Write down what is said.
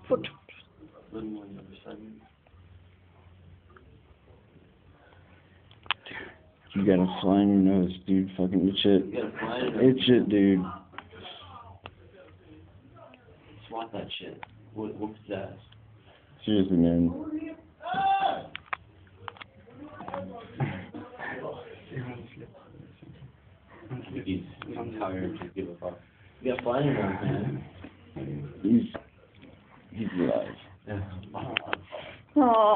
Foot. You got a fly in your nose, dude. Fucking itch it. You got a fly in your nose? Itch it, dude. Swat that shit. Whoop his ass. Seriously, man. He's tired to give a fuck. You got a fly in your nose, man. He's alive. Yeah. Aww.